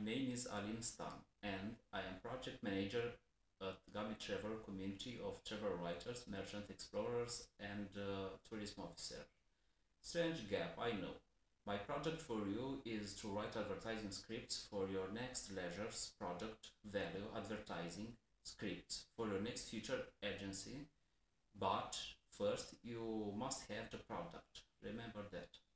name is Alim Stan, and I am project manager at Gami Travel community of travel writers, merchant explorers, and tourism officer. Strange gap, I know. My project for you is to write advertising scripts for your next leisure's product value advertising scripts for your next future agency. But first, you must have the product. Remember that.